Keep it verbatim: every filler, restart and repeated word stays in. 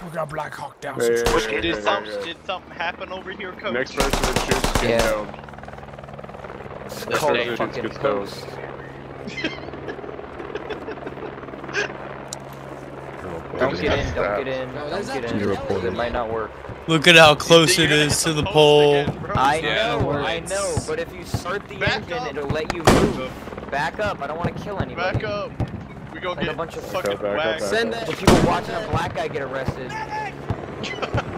We got Black Hawk down. Hey, Some hey, shit. hey, Did hey, something hey. did something happen over here, coach? Next person that shoots gets Yeah. down. It's Next called person that fucking shoots gets down. host. Don't get in, don't get in, No, don't that's get actually in. hella It might not work. Look at how close You're it gonna is hit to the post pole. again, bro. I Yeah, know, we're- I know, but if you start the Back engine, up. it'll let you move. Back up, I don't want to kill anybody. Back up. We gonna Like a get bunch of- fucking Back up, back up, whacked. back Send up. that. But people watching a black guy get arrested.